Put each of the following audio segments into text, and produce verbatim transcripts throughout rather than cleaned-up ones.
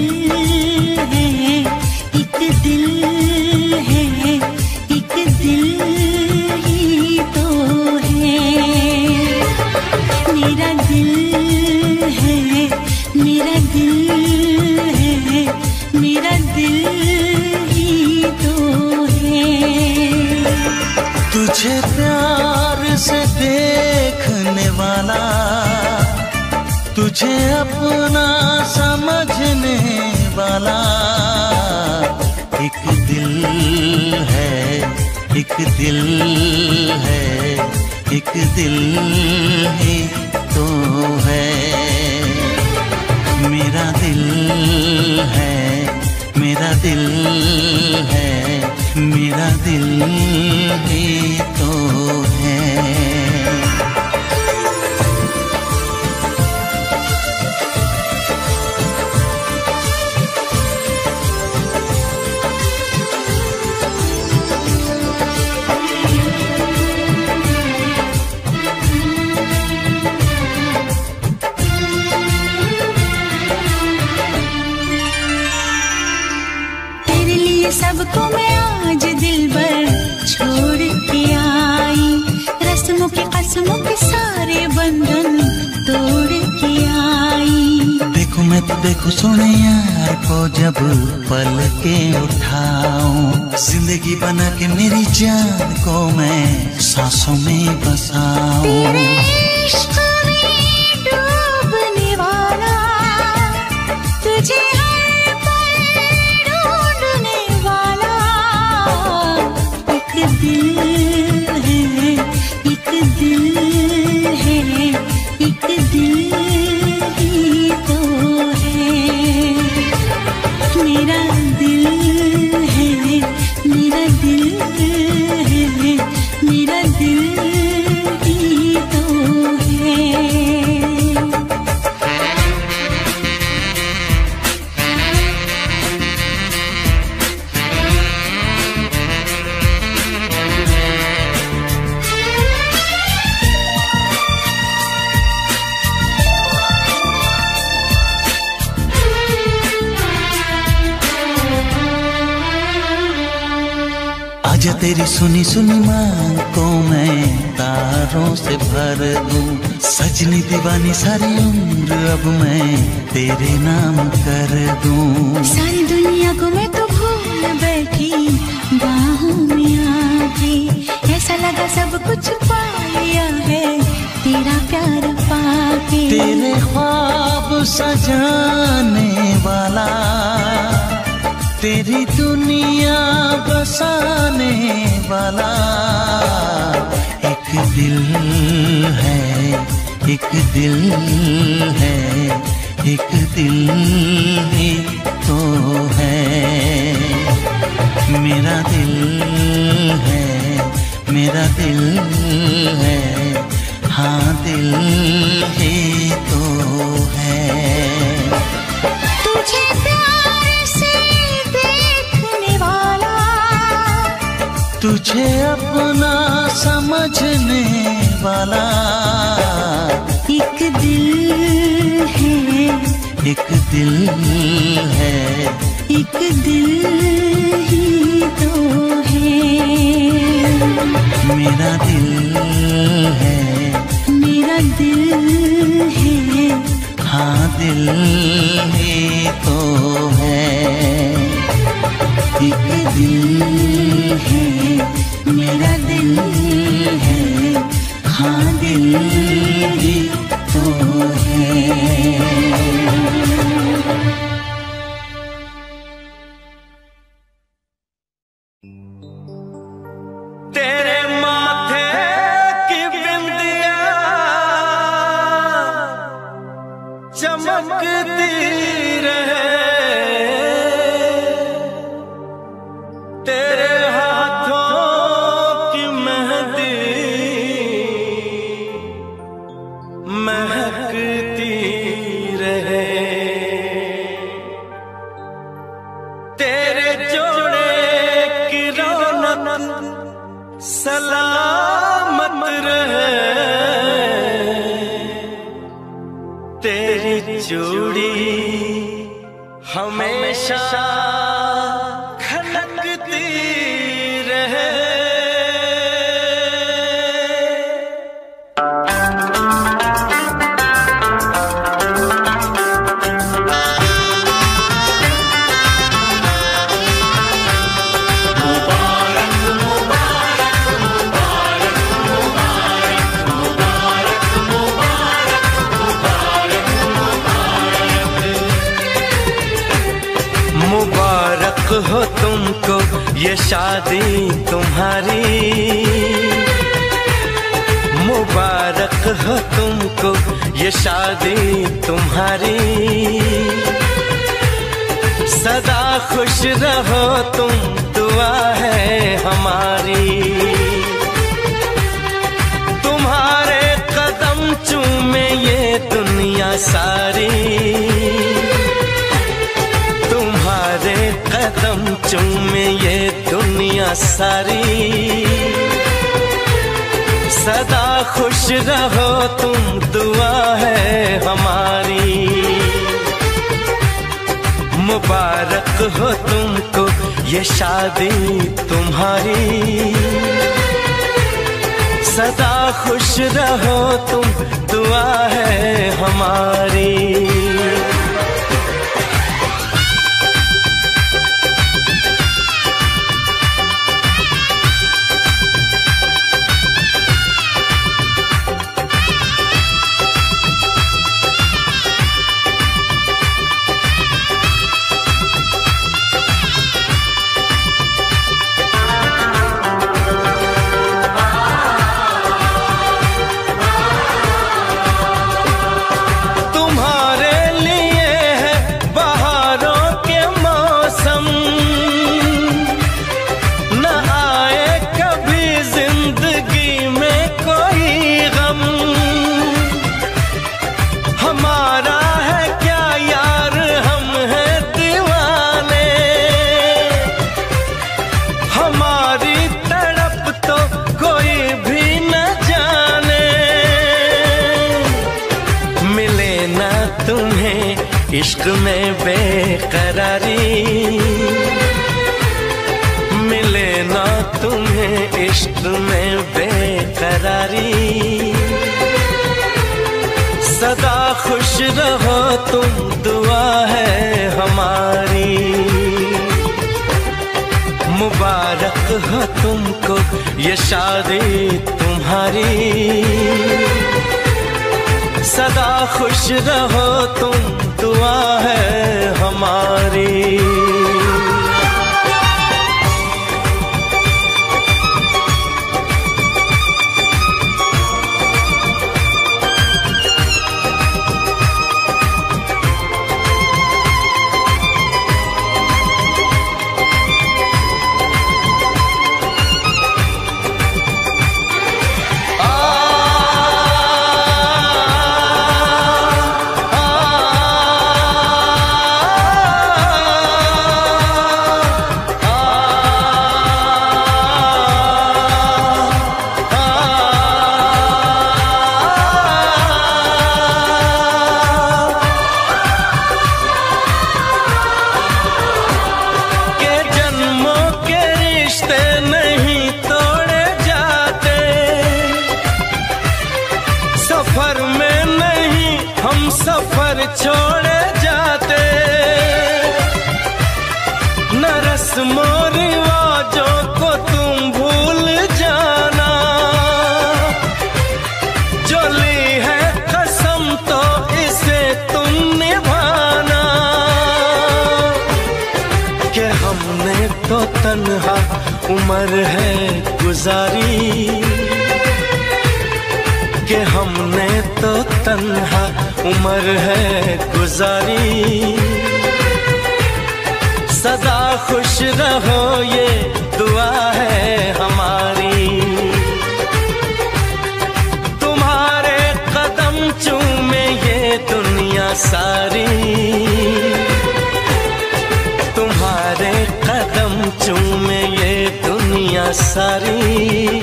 है, एक दिल है, एक दिल ही तो है। मेरा दिल है, मेरा दिल है, मेरा दिल ही तो है। तुझे प्यार से देखने वाला, तुझे अपना समझने वाला, एक दिल है, एक दिल है, एक दिल ही तो है। मेरा दिल है, मेरा दिल है, मेरा दिल ही तो है। सबको मैं आज दिल भर छोड़ के आई, रस्मों के कसमों के सारे बंधन तोड़ के आई। देखो मैं तो देखो सोने यार को जब पल के उठाऊं, जिंदगी बना के मेरी जान को मैं सांसों में बसाऊं। तेरे इश्क में डूबने वाला, तुझे दिल है, एक दिल है, एक दिल ही तो है। मेरा दिल है, मेरा दिल है, मेरा दिल ही तो है। आजा तेरी सुनी सुनी मांग को मैं तारों से भर दूं, सजनी दीवानी सारी उम्र अब मैं तेरे नाम कर दूं। सारी दुनिया को मैं तो भूल बैठी बाहों में आके, ऐसा लगा सब कुछ पा लिया है तेरा प्यार पाके। तेरे ख्वाब सजाने वाला, तेरी दुनिया बसाने वाला, एक दिल है, एक दिल है, एक दिल ही तो है। मेरा दिल है, मेरा दिल है, हाँ दिल ही तो है। तुझे प्यार से देखने वाला, तुझे अपना समझने वाला, एक दिल है, एक दिल है, एक दिल ही तो है। मेरा दिल है, मेरा दिल है, हाँ दिल ही तो है। एक दिल है, मेरा दिल है, हाँ दिल ही तो है। तेरे माथे की बिंदिया चमकती रहे, तेरे हाथों की मेहंदी महकती रहे, तेरे जोड़े की रौनक सलामत रहे, तेरी जोड़ी हमेशा खनकती रहे। मुबारक हो तुमको ये शादी तुम्हारी, मुबारक हो तुमको ये शादी तुम्हारी। सदा खुश रहो तुम, दुआ है हमारी। तुम्हारे कदम चूमे ये दुनिया सारी, तुम्हारे कदम चूमे ये दुनिया सारी। सदा खुश रहो तुम, दुआ है हमारी। मुबारक हो तुमको ये शादी तुम्हारी। सदा खुश रहो तुम, दुआ है हमारी। इश्क में बेकरारी मिले ना तुम्हें, इश्क में बेकरारी। सदा खुश रहो तुम, दुआ है हमारी। मुबारक हो तुमको ये शादी तुम्हारी। सदा खुश रहो तुम, दुआ है हमारी। सफर में नहीं हम सफर छोड़े जाते, न रस्मों रिवाजों को तुम भूल जाना। जो ली है कसम तो इसे तुम निभाना। कि हमने तो तन्हा उम्र है गुजारी, कि हमने तो तन्हा उम्र है गुजारी। सदा खुश रहो ये दुआ है हमारी। तुम्हारे कदम चूमे ये दुनिया सारी, तुम्हारे कदम चूमे ये दुनिया सारी।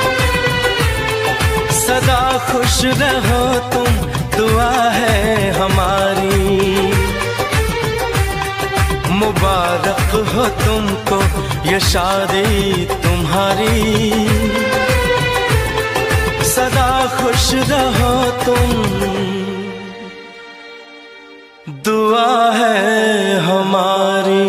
सदा खुश रहो तुम, दुआ है हमारी। मुबारक हो तुमको ये शादी तुम्हारी, सदा खुश रहो तुम, दुआ है हमारी।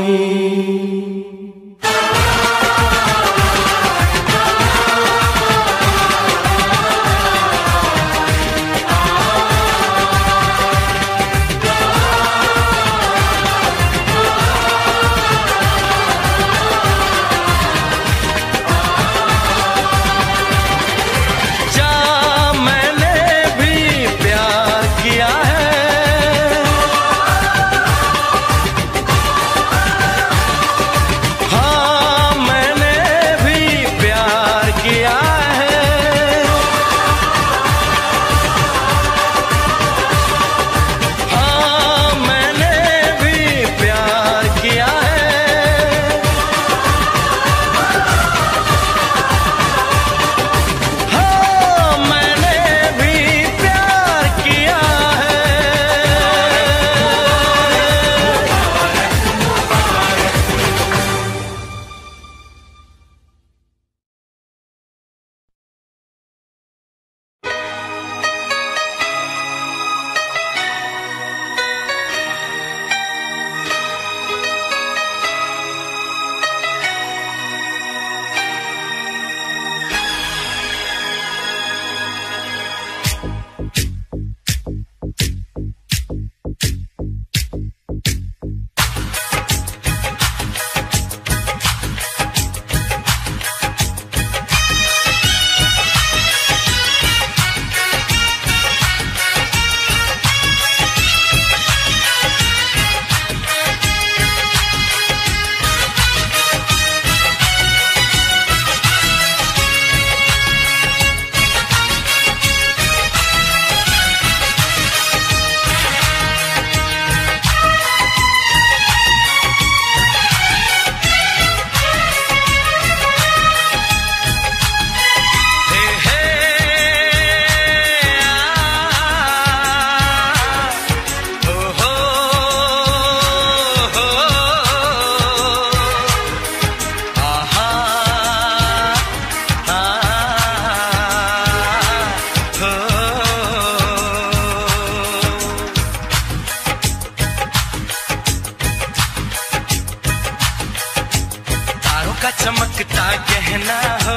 चमकता गहना हो,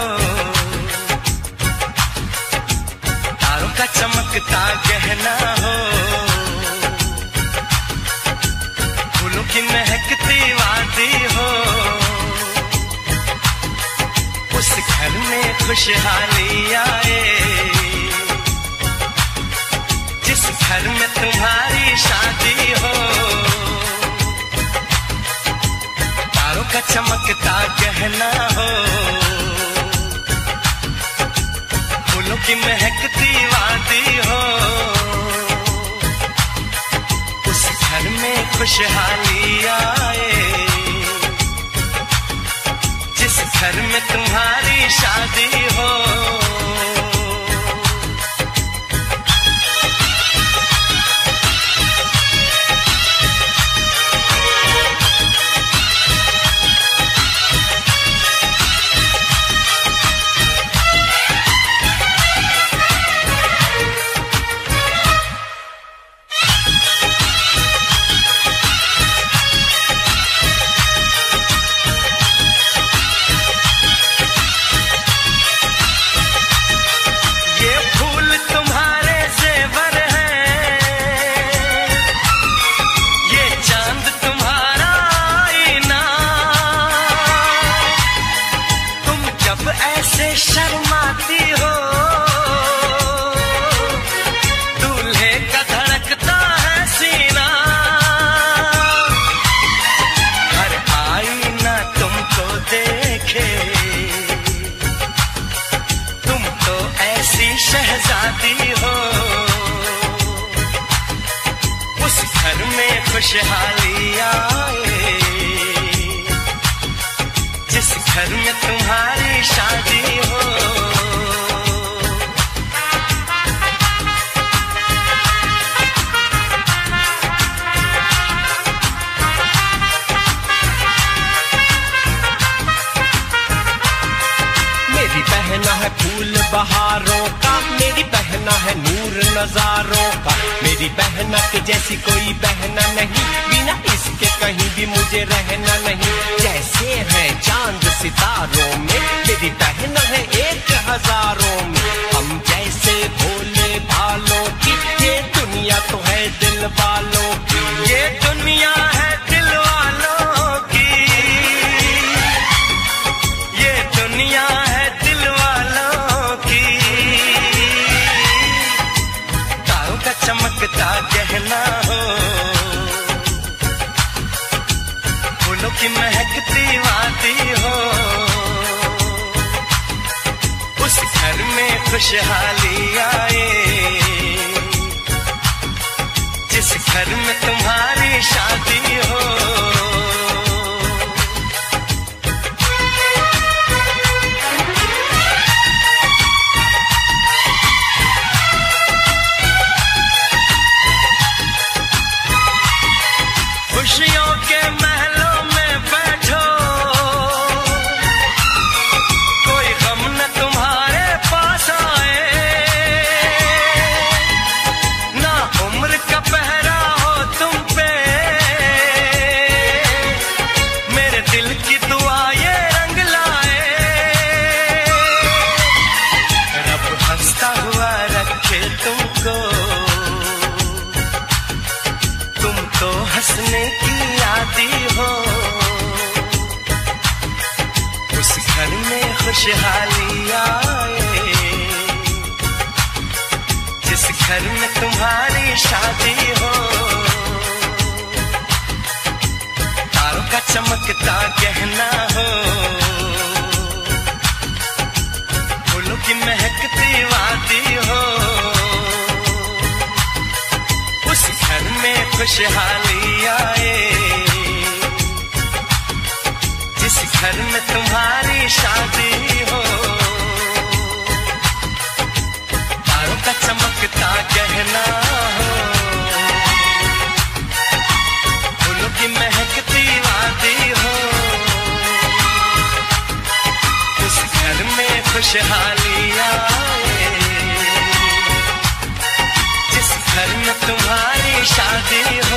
तारों का चमकता गहना हो, फूलों की महकती वादी हो, उस घर में खुशहाली आए जिस घर में तुम्हारी शादी हो। तारों का चमकता गहना हो, फूलों की महकती वादी हो, उस घर में खुशहाली आए जिस घर में तुम्हारी शादी हो। शर्माती हो, दूल्हे का धड़कता है सीना, हर आईना तुमको देखे, तुम तो ऐसी शहजादी हो, उस घर में खुशहाली आए जिस घर में तुम्हारी शादी हो। बहारों का, मेरी बहना है नूर नजारों का। मेरी बहना के जैसी कोई बहना नहीं, बिना इसके कहीं भी मुझे रहना नहीं। जैसे है चांद सितारों में, मेरी बहना है एक हजारों में। हम जैसे भोले भालों की, ये दुनिया तो है दिल वालों की। ये दुनिया है दिल वालों की, ये दुनिया है दिल वालों की। तारों का चमकता गहना हो, फूलों की महकती वादी हो। उस घर में खुशहाली आए, जिस घर में तुम्हारी शादी हो। खुशियों के महलों में बैठो, कोई गम न तुम्हारे पास आए। ना उम्र का पहरा हो तुम पे, मेरे दिल की दुआ ये रंग लाए। रब हंसता हुआ रखे तुमको, तुम तो हंसने की आदी हो। उस घर में खुशहाली आए, जिस घर में तुम्हारी शादी हो। तारों का चमकता गहना हो, फूलों की महकती वादी हो। उस घर में खुशहाली आए, जिस घर में तुम्हारी शादी हो। तारों का चमकता गहना हो, फूलों की महकती वादी हो। उस घर में खुशहाली आए, जिस घर में तुम्हारी शादी हो।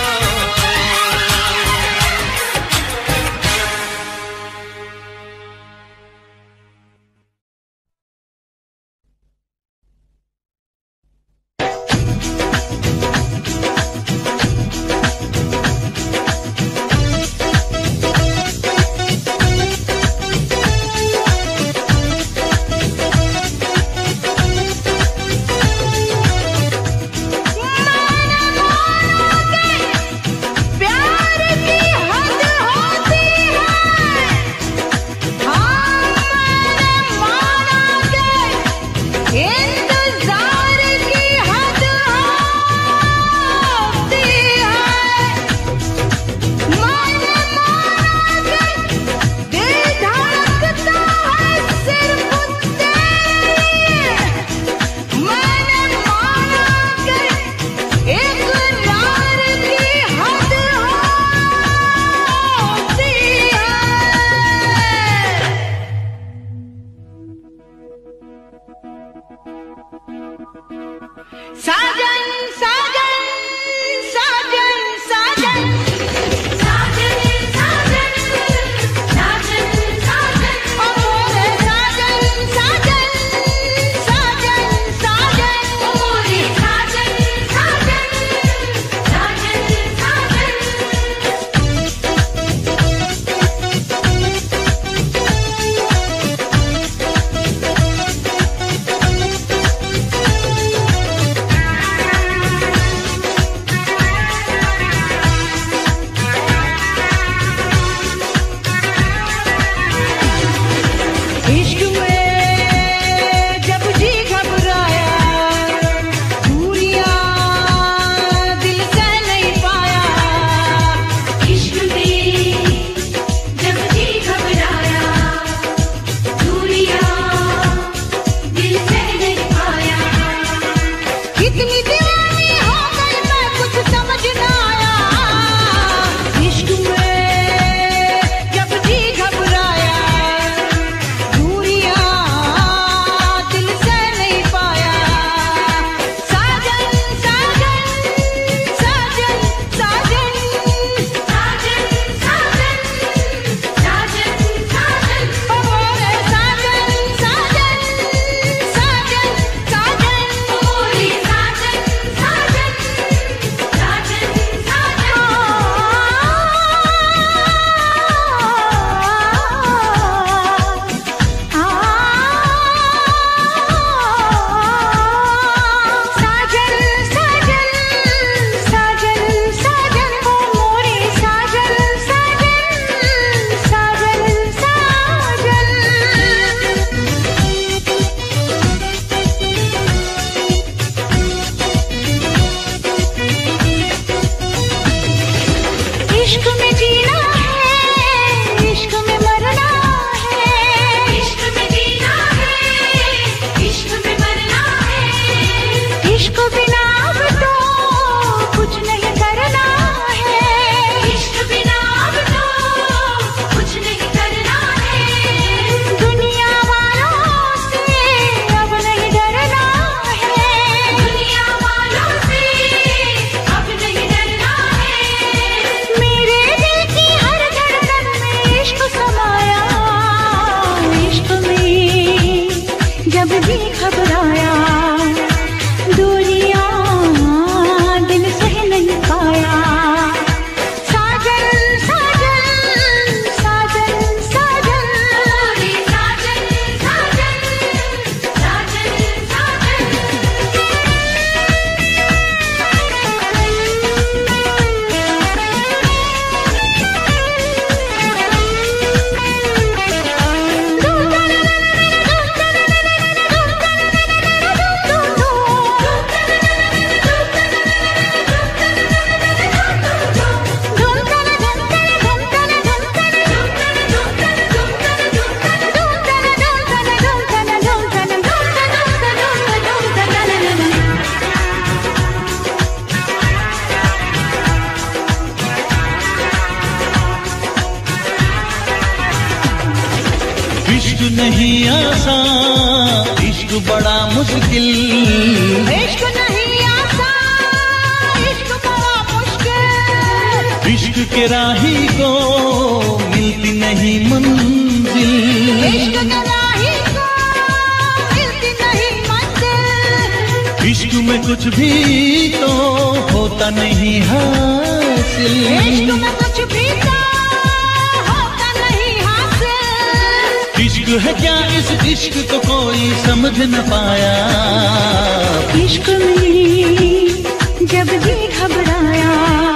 इश्क नहीं आसान, इश्क बड़ा मुश्किल। इश्क नहीं आसान, इश्क बड़ा मुश्किल। इश्क के राही को मिलती नहीं मंजिल। इश्क के राही को मिलती नहीं मंजिल। इश्क में कुछ भी तो होता नहीं हासिल। इश्क में कुछ भी तो होता नहीं हासिल। इश्क है क्या इस इश्क को कोई समझ न पाया। इश्क में जब जी घबराया